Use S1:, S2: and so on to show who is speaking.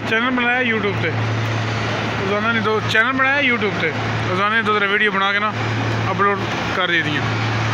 S1: Channel बनाया YouTube पे रोज़ाना ने 2 चैनल बनाया यूट्यूब पे रोज़ाना 2-3 वीडियो बना के ना अपलोड कर दी दियाँ।